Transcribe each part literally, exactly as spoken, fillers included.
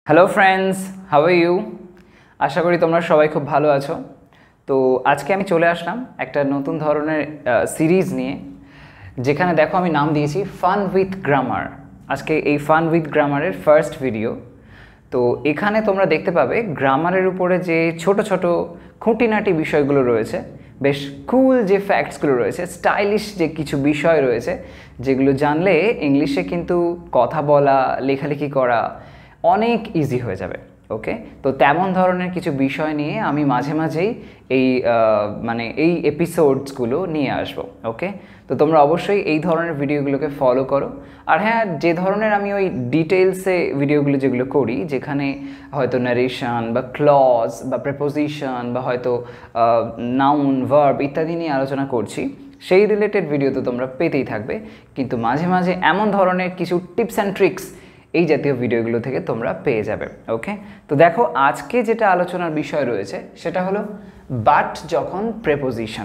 Hello friends, how are you? আশা করি তোমরা সবাই খুব ভালো আছো। তো আজকে আমি চলে আসলাম একটা নতুন ধরনের সিরিজ নিয়ে, যেখানে দেখো আমি নাম দিয়েছি ফান উইথ গ্রামার। আজকে এই ফান উইথ গ্রামারের ফার্স্ট ভিডিও। তো এখানে তোমরা দেখতে পাবে গ্রামারের উপরে যে ছোট ছোট খুঁটিনাটি বিষয়গুলো রয়েছে, বেশ কুল যে ফ্যাক্টসগুলো রয়েছে, স্টাইলিশ যে কিছু বিষয় রয়েছে, যেগুলো জানলে ইংলিশে কিন্তু কথা বলা, লেখালেখি করা অনেক ইজি হয়ে যাবে। ওকে, তো তেমন ধরনের কিছু বিষয় নিয়ে আমি মাঝে মাঝেই এই মানে এই এপিসোডসগুলো নিয়ে আসবো। ওকে, তো তোমরা অবশ্যই এই ধরনের ভিডিওগুলোকে ফলো করো। আর হ্যাঁ, যে ধরনের আমি ওই ডিটেলসে ভিডিওগুলো যেগুলো করি, যেখানে হয়তো ন্যারেশন বা ক্লজ বা প্রেপোজিশন বা হয়তো নাউন, ভার্ব ইত্যাদি নিয়ে আলোচনা করছি, সেই রিলেটেড ভিডিও তো তোমরা পেতেই থাকবে। কিন্তু মাঝে মাঝে এমন ধরনের কিছু টিপস অ্যান্ড ট্রিক্স এই জাতীয় ভিডিওগুলো থেকে তোমরা পেয়ে যাবে। ওকে, তো দেখো আজকে যেটা আলোচনার বিষয় রয়েছে সেটা হলো বাট যখন প্রেপোজিশন।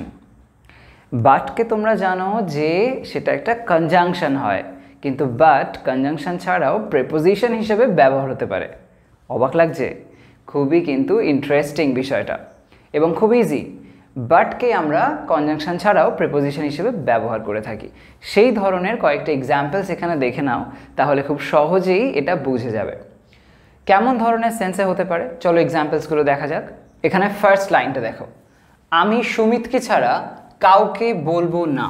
বাটকে তোমরা জানো যে সেটা একটা কনজাংশন হয়, কিন্তু বাট কনজাংশন ছাড়াও প্রেপোজিশন হিসেবে ব্যবহার হতে পারে। অবাক লাগছে? খুবই কিন্তু ইন্টারেস্টিং বিষয়টা এবং খুব ইজি। বাটকে আমরা কনজাংশন ছাড়াও প্রেপোজিশন হিসেবে ব্যবহার করে থাকি। সেই ধরনের কয়েকটা এক্সাম্পলস এখানে দেখে নাও, তাহলে খুব সহজেই এটা বুঝে যাবে কেমন ধরনের সেন্সে হতে পারে। চলো এক্সাম্পলসগুলো দেখা যাক। এখানে ফার্স্ট লাইনটা দেখো, আমি সুমিতকে ছাড়া কাউকে বলবো না।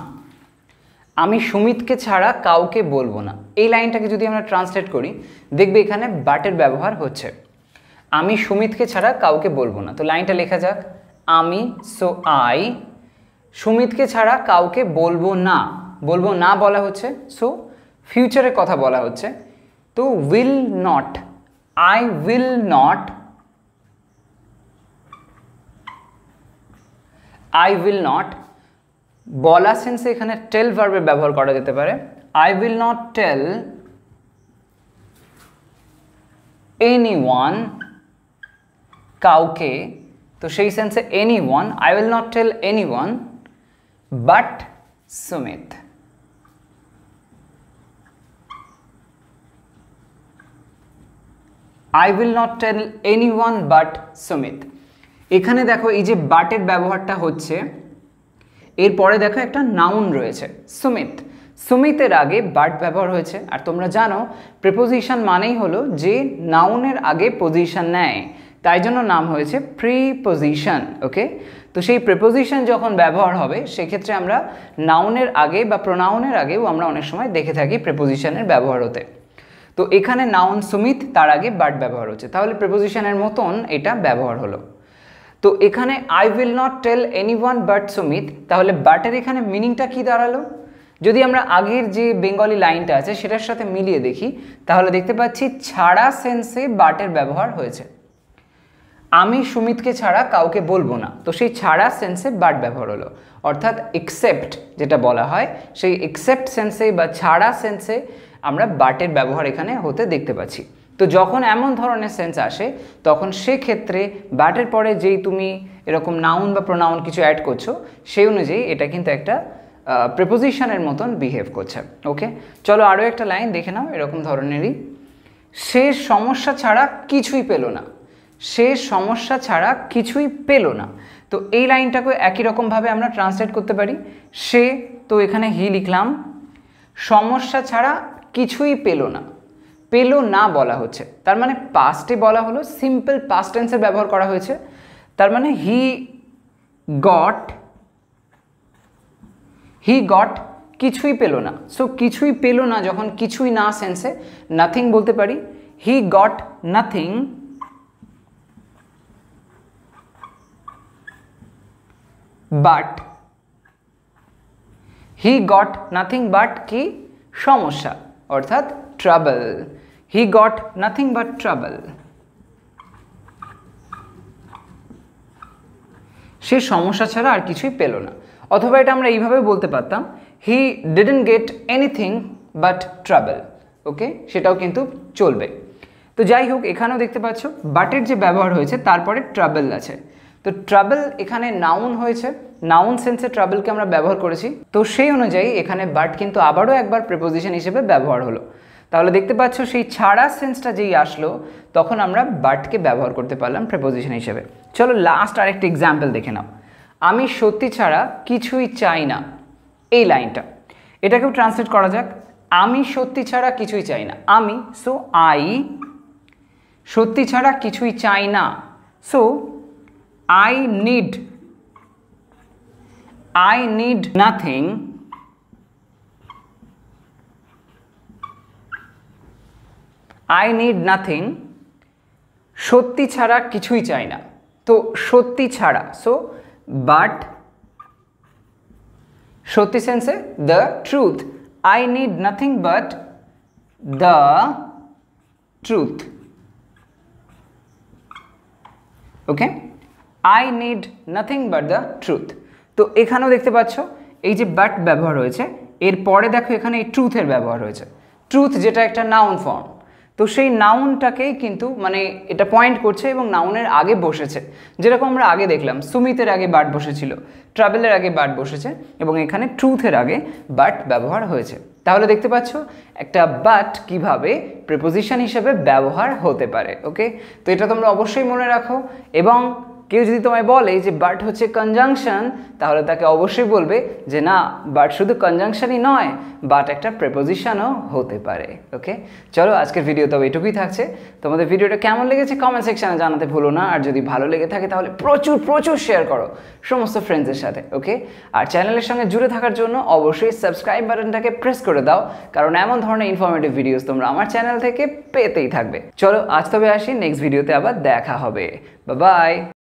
আমি সুমিতকে ছাড়া কাউকে বলবো না, এই লাইনটাকে যদি আমরা ট্রান্সলেট করি, দেখবে এখানে বাটের ব্যবহার হচ্ছে। আমি সুমিতকে ছাড়া কাউকে বলবো না, তো লাইনটা লেখা যাক, আমি সো আই সুমিতকে ছাড়া কাউকে বলবো না। বলবো না বলা হচ্ছে, সো ফিউচারের কথা বলা হচ্ছে। তো will not, I will not, I will not বলা সেন্সে এখানে টেল ভার্বের ব্যবহার করা যেতে পারে। I will not tell anyone, কাউকে, তো সেই সেন্সে anyone, I will not tell anyone but Sumit. I will not tell anyone but Sumit. এখানে দেখো এই যে বাটের ব্যবহারটা হচ্ছে, এরপরে দেখো একটা নাউন রয়েছে সুমিত। সুমিতের আগে বাট ব্যবহার হয়েছে। আর তোমরা জানো প্রিপোজিশন মানেই হলো যে নাউনের আগে পজিশন নেয়, তাই জন্য নাম হয়েছে প্রিপোজিশন। ওকে, তো সেই প্রিপোজিশন যখন ব্যবহার হবে সেক্ষেত্রে আমরা নাউনের আগে বা প্রোনাউনের আগেও আমরা অনেক সময় দেখে থাকি প্রিপোজিশনের ব্যবহার হতে। তো এখানে নাউন সুমিত, তার আগে বাট ব্যবহার হচ্ছে, তাহলে প্রিপোজিশনের মতন এটা ব্যবহার হলো। তো এখানে I will not tell anyone but Sumit, তাহলে বাটের এখানে মিনিংটা কি দাঁড়ালো? যদি আমরা আগের যে বেঙ্গলি লাইনটা আছে সেটার সাথে মিলিয়ে দেখি, তাহলে দেখতে পাচ্ছি ছাড়া সেন্সে বাটের ব্যবহার হয়েছে। আমি সুমিতকে ছাড়া কাউকে বলবো না, তো সেই ছাড়া সেন্সে বাট ব্যবহার হলো। অর্থাৎ এক্সেপ্ট যেটা বলা হয়, সেই এক্সেপ্ট সেন্সে বা ছাড়া সেন্সে আমরা বাটের ব্যবহার এখানে হতে দেখতে পাচ্ছি। তো যখন এমন ধরনের সেন্স আসে, তখন সেক্ষেত্রে বাটের পরে যেই তুমি এরকম নাউন বা প্রোনাউন কিছু অ্যাড করছো, সেই অনুযায়ী এটা কিন্তু একটা প্রিপোজিশনের মতন বিহেভ করছে। ওকে, চলো আরও একটা লাইন দেখে নাও এরকম ধরনেরই। সে সমস্যা ছাড়া কিছুই পেল না। সে সমস্যা ছাড়া কিছুই পেল না, তো এই লাইনটাকে একই রকমভাবে আমরা ট্রান্সলেট করতে পারি। সে, তো এখানে হি লিখলাম, সমস্যা ছাড়া কিছুই পেল না, পেল না বলা হচ্ছে, তার মানে পাস্টে বলা হলো, সিম্পল পাস্ট টেন্সের ব্যবহার করা হয়েছে। তার মানে হি গট, হি গট কিছুই পেল না। সো কিছুই পেল না যখন কিছুই না সেন্সে নাথিং বলতে পারি। He got nothing but, he got nothing but কি? সমস্যা, অর্থাৎ trouble. He got nothing but trouble, সে সমস্যা ছাড়া আর কিছুই পেল না। অথবা এটা আমরা এইভাবে বলতে পারতাম, he didn't get anything but trouble. Okay, সেটাও কিন্তু চলবে। তো যাই হোক, এখানেও দেখতে পাচ্ছ বাটের যে ব্যবহার হয়েছে তারপরে ট্রাবল আছে। তো ট্রাবল এখানে নাউন হয়েছে, নাউন সেন্সে ট্রাবলকে আমরা ব্যবহার করেছি, তো সেই অনুযায়ী এখানে বাট কিন্তু আবারও একবার প্রিপোজিশন হিসেবে ব্যবহার হলো। তাহলে দেখতে পাচ্ছ সেই ছাড়া সেন্সটা যেই আসলো তখন আমরা বাটকে ব্যবহার করতে পারলাম প্রিপোজিশন হিসেবে। চলো লাস্ট আরেকটা এক্সাম্পল দেখে নাও। আমি সত্যি ছাড়া কিছুই চাই না, এই লাইনটা এটাকেও ট্রান্সলেট করা যাক। আমি সত্যি ছাড়া কিছুই চাই না, আমি, সো আই সত্যি ছাড়া কিছুই চাই না, so I need I need nothing I need nothing সত্যি ছাড়া কিছুই চাই না। তো সত্যি ছাড়া, সো বাট সত্যি সেন্সে the truth, I need nothing but the truth. Okay, I need nothing but the truth. তো এখানেও দেখতে পাচ্ছ এই যে বাট ব্যবহার হয়েছে, এরপরে দেখো এখানে এই ট্রুথের ব্যবহার হয়েছে। ট্রুথ যেটা একটা নাউন ফর্ম, তো সেই নাউনটাকেই কিন্তু মানে এটা পয়েন্ট করছে এবং নাউনের আগে বসেছে। যেরকম আমরা আগে দেখলাম সুমিতের আগে বাট বসেছিল, ট্রাভেলের আগে বাট বসেছে এবং এখানে ট্রুথের আগে বাট ব্যবহার হয়েছে। তাহলে দেখতে পাচ্ছ একটা বাট কিভাবে প্রিপোজিশন হিসেবে ব্যবহার হতে পারে। ওকে, তো এটা তোমরা অবশ্যই মনে রাখো। এবং কেউ যদি তোমায় বলে যে বাট হচ্ছে কনজাংশন, তাহলে তাকে অবশ্যই বলবে যে না, বাট শুধু কনজাংশনই নয়, বাট একটা প্রিপোজিশনও হতে পারে। ওকে, চলো আজকের ভিডিও তবে এটুকুই থাকছে। তোমাদের ভিডিওটা কেমন লেগেছে কমেন্ট সেকশনে জানাতে ভুলো না। আর যদি ভালো লেগে থাকে তাহলে প্রচুর প্রচুর শেয়ার করো সমস্ত ফ্রেন্ডসদের সাথে। ওকে, আর চ্যানেলের সঙ্গে জুড়ে থাকার জন্য অবশ্যই সাবস্ক্রাইব বাটনটাকে প্রেস করে দাও, কারণ এমন ধরনের ইনফরমেটিভ ভিডিওস তোমরা আমার চ্যানেল থেকে পেতেই থাকবে। চলো আজ তবে আসি, নেক্সট ভিডিওতে আবার দেখা হবে। Bye by.